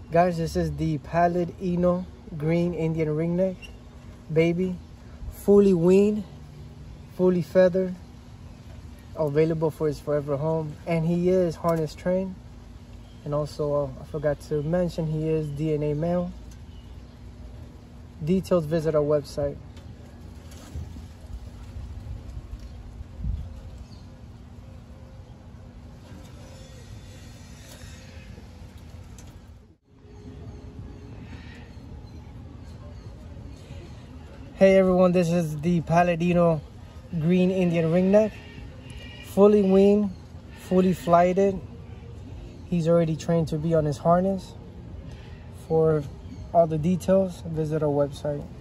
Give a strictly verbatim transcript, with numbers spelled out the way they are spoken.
Guys, this is the Pallid-Ino green Indian ringneck baby, fully weaned, fully feathered, available for his forever home, and he is harness trained. And also, uh, I forgot to mention, he is D N A male. Details, visit our website. Hey everyone, this is the Pallid-Ino green Indian ringneck, fully weaned, fully flighted. He's already trained to be on his harness. For all the details, visit our website.